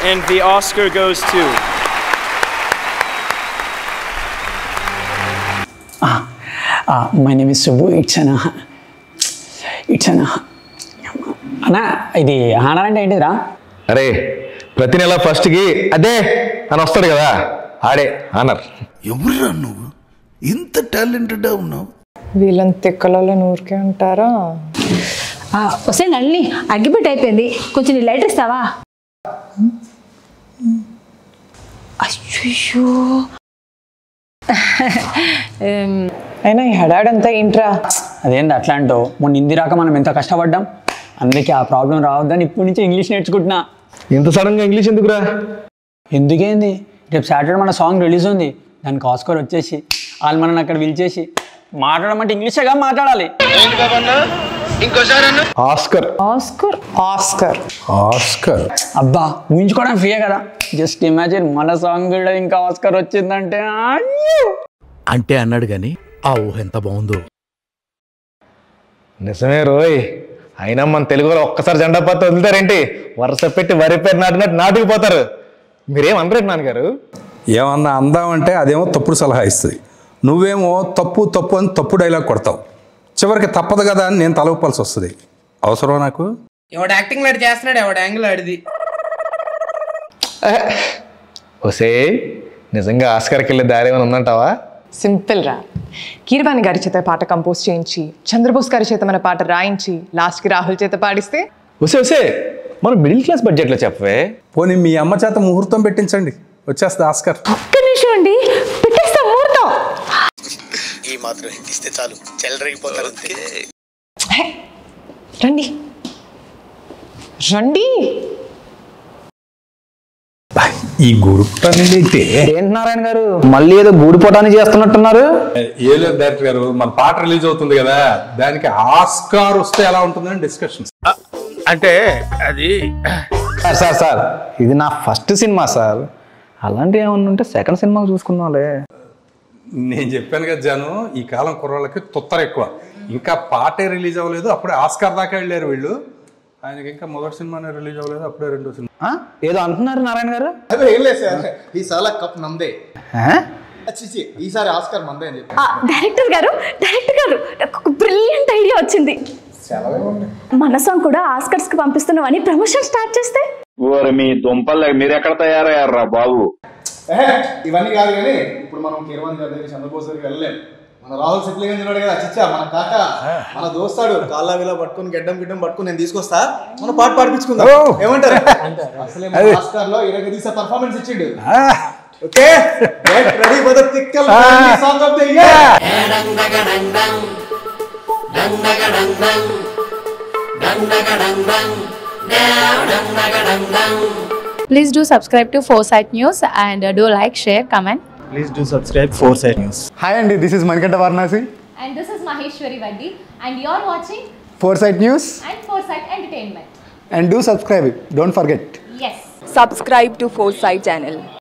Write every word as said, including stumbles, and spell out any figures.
And the Oscar goes to... Ah, uh, my name is Subbu. It's an... It's an... Anna, ఇది honour అంటే ఏంటిరా? అరే ప్రతి నెల ఫస్ట్కి అదే అని వస్తాడు కదా, ఆడే ఆనర్. ఎవరురా నువ్వు ఇంత టాలెంటెడ్ ఉన్నావు? వీళ్ళని తిక్కలలో నూరికే ఉంటారా? వస్తే నల్లి అగ్గిపెట్టి అయిపోయింది, కొంచెం నీ లైటర్ ఇస్తావా? అయ్యో అయినా ఈ హడాడంతా ఏంట్రా? అదేంటి అట్లా అంటో, మొన్న హిందీ రాక మనం ఎంత కష్టపడ్డాం, అందుకే ఆ ప్రాబ్లం రావద్దని ఇప్పటి నుంచి ఇంగ్లీష్ నేర్చుకుంటున్నా. ఇంత సడన్గా ఇంగ్లీష్ ఎందుకురా? ఎందుకేంది, రేపు సాటర్డే మన సాంగ్ రిలీజ్ ఉంది, దానికి ఆస్కర్ వచ్చేసి వాళ్ళు మనల్ని అక్కడ పిలిచేసి మాట్లాడమంటే ఇంగ్లీషేగా మాట్లాడాలి. ఆస్కర్ ఆస్కర్ ఆస్కర్ ఆస్కర్ అబ్బా ఊహించుకోవడం ఫ్రీయే కదా, జస్ట్ ఇమాజిన్ మన సాంగ్ కూడా ఇంకా ఆస్కర్ వచ్చిందంటే. అంటే అన్నాడు కానీ ఆ ఊహ ఎంత బాగుందో. నిజమే రోయ్, అయినా మన తెలుగులో ఒక్కసారి జెండా పాత వదులుతారేంటి, వరుస పెట్టి వరి పేరు నాటినట్టు నాటుకుపోతారు. మీరేం అనరేంటి నాన్నగారు? ఏమన్నా అందామంటే అదేమో తప్పుడు సలహా ఇస్తుంది, నువ్వేమో తప్పు తప్పు అని తప్పు డైలాగ్ కొడతావు. చివరికి తప్పదు కదా అని నేను తలవపాల్సి వస్తుంది. అవసరం నాకు? ఎవడు యాక్టింగ్ లాడి చేస్తున్నాడు, ఎవడు యాంగిల్ ఆడిది. ఒసే నిజంగా ఆస్కర్కి వెళ్ళే దారి ఏమైనా ఉందంటావా? సింపుల్ రా, కీరవాణి గారి చేత పాట కంపోజ్ చేయించి, చంద్రబోస్ గారి చేత మన పాట రాయించి, లాస్ట్కి రాహుల్ చేత పాడిస్తే. ఒసే ఒసే మనం మిడిల్ క్లాస్ బడ్జెట్లో చెప్పవే. పోనీ మీ అమ్మ చేత ముహూర్తం పెట్టించండి, వచ్చేస్తుంది ఆస్కర్. ఒక్క నిమిషం అండి, పెట్టేస్తా ముహూర్తం. ఈ మాత్రం ఇస్తే చాలు, చెల్లరగిపోతారు. రండి రండి. ఈ గురుపుటానికి ఏంటి నారాయణ గారు మళ్ళీ ఏదో గూడిపోటాన్ని చేస్తున్నట్టున్నారు? ఏ లేదు డైరెక్టర్ గారు, మన పాట రిలీజ్ అవుతుంది కదా, దానికి ఆస్కార్ వస్తే ఎలా ఉంటుందని డిస్కషన్. అంటే అది సార్ సార్ సార్ ఇది నా ఫస్ట్ సినిమా సార్, అలాంటివి ఏమన్నా ఉంటే సెకండ్ సినిమా చూసుకుందాంలే. నేను చెప్పాను కదా జాను, ఈ కాలం కుర్రాళ్ళకి తొత్తర ఎక్కువ. ఇంకా పాటే రిలీజ్ అవ్వలేదు, అప్పుడే ఆస్కార్ దాకా వెళ్ళారు వీళ్ళు. ఆయనకి ఇంకా మొదటి సినిమానే రిలీజ్ అవ్వలేదు, అప్పుడే రెండో సినిమా. ఏదో అంటున్నారు నారాయణ గారు? అదే ఏం లేదు సార్, ఈసారి కప్ నమ్దే, ఈసారి ఆస్కార్ మందే అని చెప్పి. డైరెక్టర్ గారు డైరెక్టర్ గారు నాకు ఒక బ్రిలియంట్ ఐడియా వచ్చింది. మన సాంగ్ కూడా ఆస్కర్స్ కి పంపిస్తున్నాం అని ప్రమోషన్ స్టార్ట్ చేస్తే. మీ దుంపలు మీరు ఎక్కడ తయారయ్యారా బాబు? ఇవన్నీ కాదు కానీ ఇప్పుడు మనం కీరవాణి గారి దగ్గర చంద్రబోస్ దగ్గరికి వెళ్ళలేం. మన రాహుల్ సిప్లిగా ఉన్నాడు కదా, చిచ్చా మన కాక మన దోస్తాడు కాళ్ళ విలా పట్టుకుని గడ్డం గిడ్డం పట్టుకుని నేను తీసుకొస్తా, మన పాట పాడిపించుకుందాం. ఏమంటారు? అసలే ఆస్కార్ లో ఇరవై తీసే పర్ఫార్మెన్స్ ఇచ్చిండు. Okay get ready for the tickle song of the year. Please do subscribe to four sight News and uh, do like, share, comment. Please do subscribe four sight News. Hi Andy, this is Manikanta Varnasi. And this is Maheshwari Vaddi and you're watching four sight News. And four sight Entertainment. And do subscribe it, don't forget. Yes. Subscribe to four sight channel.